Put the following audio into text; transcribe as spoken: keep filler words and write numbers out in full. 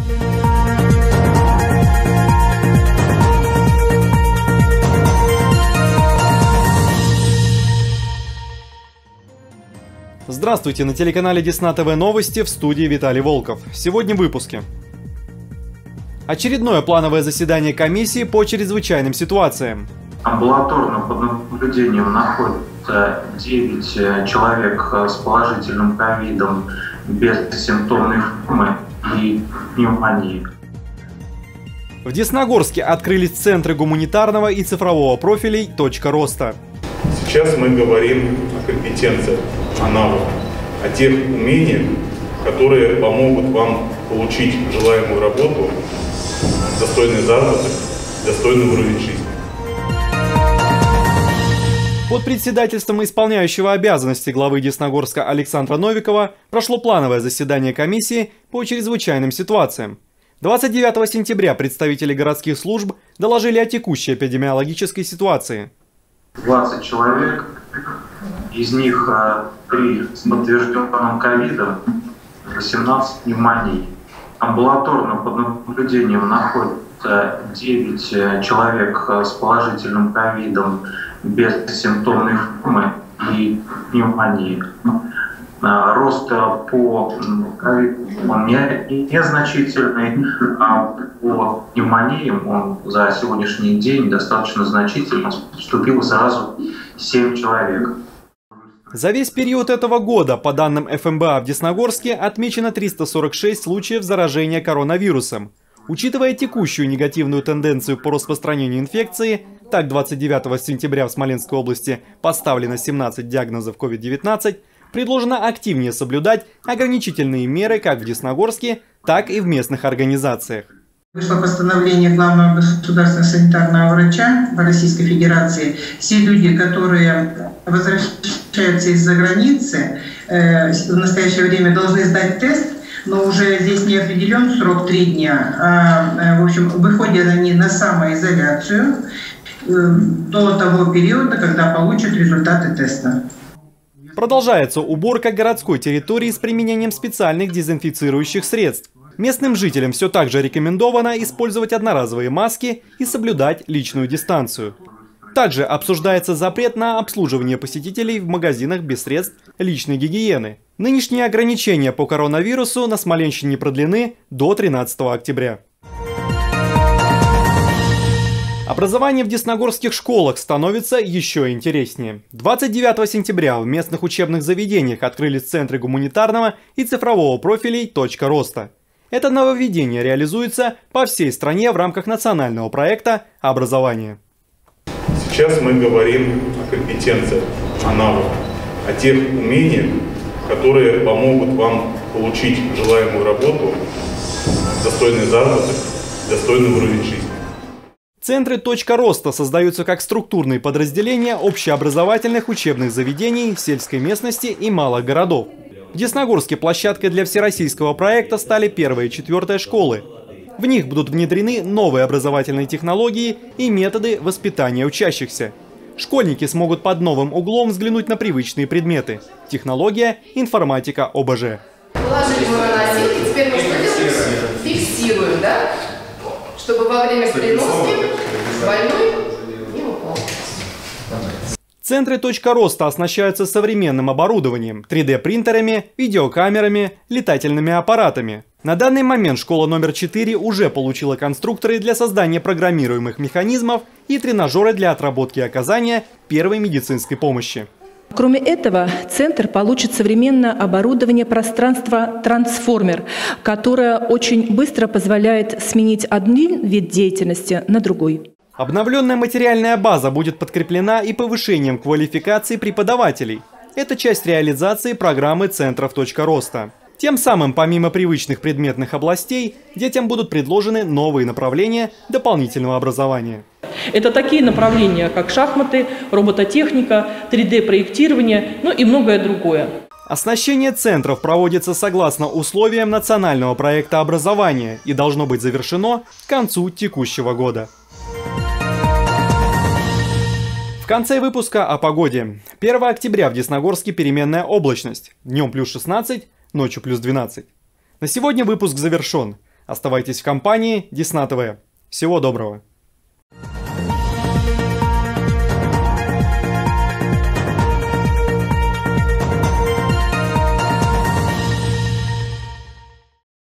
Здравствуйте, на телеканале Десна ТВ новости, в студии Виталий Волков. Сегодня в выпуске. Очередное плановое заседание комиссии по чрезвычайным ситуациям. Амбулаторно под наблюдением находится девять человек с положительным ковидом без симптомной формы и пневмонии. В Десногорске открылись центры гуманитарного и цифрового профилей «Точка роста». Сейчас мы говорим о компетенциях, о навыках, о тех умениях, которые помогут вам получить желаемую работу, достойный заработок, достойный уровень жизни. Под председательством исполняющего обязанности главы Десногорска Александра Новикова прошло плановое заседание комиссии по чрезвычайным ситуациям. двадцать девятого сентября представители городских служб доложили о текущей эпидемиологической ситуации. двадцать человек, из них три с подтвержденным ковидом, восемнадцать пневмоний. Амбулаторно под наблюдением находится девять человек с положительным ковидом без симптомной формы и пневмонии. Рост по ковиду он не, незначительный, а по пневмониям он за сегодняшний день достаточно значительный. Поступило сразу семь человек. За весь период этого года, по данным эф эм бэ а в Десногорске, отмечено триста сорок шесть случаев заражения коронавирусом. Учитывая текущую негативную тенденцию по распространению инфекции, так двадцать девятого сентября в Смоленской области поставлено семнадцать диагнозов ковид девятнадцать, предложено активнее соблюдать ограничительные меры как в Десногорске, так и в местных организациях. Вышло постановление главного государственного санитарного врача Российской Федерации. Все люди, которые возвращаются из-за границы, в настоящее время должны сдать тест, но уже здесь не определен срок три дня. А, в общем, выходят они на самоизоляцию до того периода, когда получат результаты теста. Продолжается уборка городской территории с применением специальных дезинфицирующих средств. Местным жителям все так же рекомендовано использовать одноразовые маски и соблюдать личную дистанцию. Также обсуждается запрет на обслуживание посетителей в магазинах без средств личной гигиены. Нынешние ограничения по коронавирусу на Смоленщине продлены до тринадцатого октября. Образование в десногорских школах становится еще интереснее. двадцать девятого сентября в местных учебных заведениях открылись центры гуманитарного и цифрового профилей «Точка роста». Это нововведение реализуется по всей стране в рамках национального проекта «Образование». Сейчас мы говорим о компетенциях, о навыках, о тех умениях, которые помогут вам получить желаемую работу, достойный заработок, достойный уровень жизни. Центры «Точка роста» создаются как структурные подразделения общеобразовательных учебных заведений сельской местности и малых городов. В Десногорске площадкой для всероссийского проекта стали первая и четвертая школы. В них будут внедрены новые образовательные технологии и методы воспитания учащихся. Школьники смогут под новым углом взглянуть на привычные предметы – технология, информатика, о бэ жэ. Положили мы на носилки, теперь мы что делаем? Фиксируем, да? Чтобы во время переноски больной не упал. Центры «Точка роста» оснащаются современным оборудованием, три дэ принтерами, видеокамерами, летательными аппаратами. На данный момент школа номер четыре уже получила конструкторы для создания программируемых механизмов и тренажеры для отработки и оказания первой медицинской помощи. Кроме этого, центр получит современное оборудование пространства «Трансформер», которое очень быстро позволяет сменить один вид деятельности на другой. Обновленная материальная база будет подкреплена и повышением квалификации преподавателей. Это часть реализации программы центров «Точка роста». Тем самым, помимо привычных предметных областей, детям будут предложены новые направления дополнительного образования. Это такие направления, как шахматы, робототехника, три дэ проектирование, ну и многое другое. Оснащение центров проводится согласно условиям национального проекта образования и должно быть завершено к концу текущего года. В конце выпуска о погоде. первого октября в Десногорске переменная облачность. Днем плюс шестнадцать, ночью плюс двенадцать. На сегодня выпуск завершен. Оставайтесь в компании Десна ТВ. Всего доброго!